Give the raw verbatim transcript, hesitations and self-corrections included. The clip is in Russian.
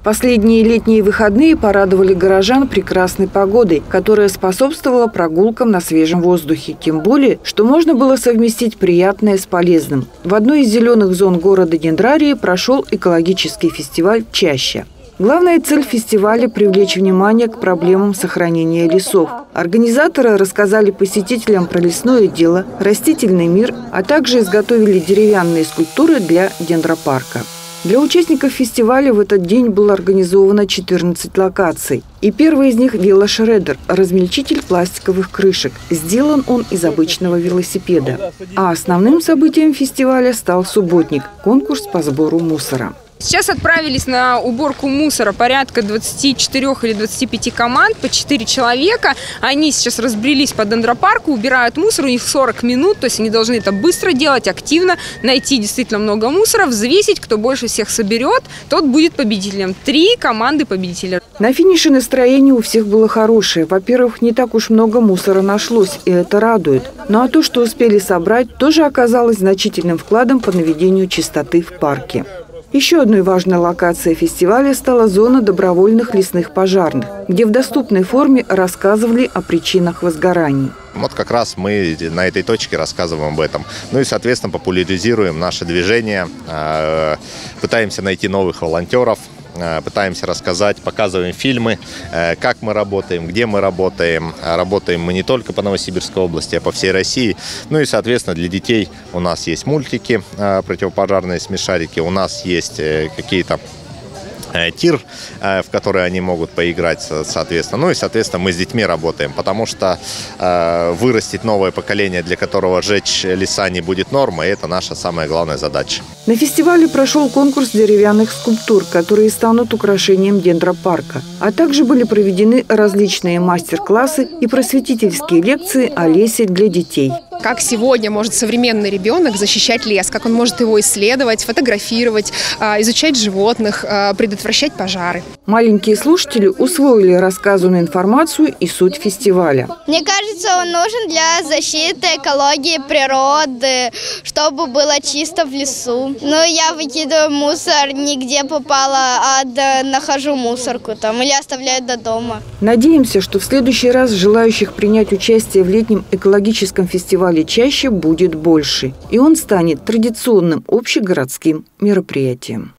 Последние летние выходные порадовали горожан прекрасной погодой, которая способствовала прогулкам на свежем воздухе. Тем более, что можно было совместить приятное с полезным. В одной из зеленых зон города Дендрарии прошел экологический фестиваль «Чаща». Главная цель фестиваля – привлечь внимание к проблемам сохранения лесов. Организаторы рассказали посетителям про лесное дело, растительный мир, а также изготовили деревянные скульптуры для дендропарка. Для участников фестиваля в этот день было организовано четырнадцать локаций. И первый из них – велошредер – размельчитель пластиковых крышек. Сделан он из обычного велосипеда. А основным событием фестиваля стал субботник – конкурс по сбору мусора. Сейчас отправились на уборку мусора порядка двадцати четырёх или двадцати пяти команд, по четыре человека. Они сейчас разбрелись по дендропарку, убирают мусор, у них сорок минут, то есть они должны это быстро делать, активно, найти действительно много мусора, взвесить, кто больше всех соберет, тот будет победителем. Три команды победителя. На финише настроение у всех было хорошее. Во-первых, не так уж много мусора нашлось, и это радует. Ну а то, что успели собрать, тоже оказалось значительным вкладом по наведению чистоты в парке. Еще одной важной локацией фестиваля стала зона добровольных лесных пожарных, где в доступной форме рассказывали о причинах возгораний. Вот как раз мы на этой точке рассказываем об этом. Ну и, соответственно, популяризируем наше движение, пытаемся найти новых волонтеров, пытаемся рассказать, показываем фильмы, как мы работаем, где мы работаем. Работаем мы не только по Новосибирской области, а по всей России. Ну и, соответственно, для детей у нас есть мультики, противопожарные смешарики, у нас есть какие-то тир, в который они могут поиграть, соответственно. Ну и, соответственно, мы с детьми работаем, потому что э, вырастить новое поколение, для которого сжечь леса не будет нормой, это наша самая главная задача. На фестивале прошел конкурс деревянных скульптур, которые станут украшением дендропарка. А также были проведены различные мастер-классы и просветительские лекции о лесе для детей. Как сегодня может современный ребенок защищать лес, как он может его исследовать, фотографировать, изучать животных, предотвращать пожары. Маленькие слушатели усвоили рассказанную информацию и суть фестиваля. Мне кажется, он нужен для защиты экологии, природы, чтобы было чисто в лесу. Но я выкидываю мусор не где попало, а до, нахожу мусорку там или оставляю до дома. Надеемся, что в следующий раз желающих принять участие в летнем экологическом фестивале «Чаща» будет больше. И он станет традиционным общегородским мероприятием.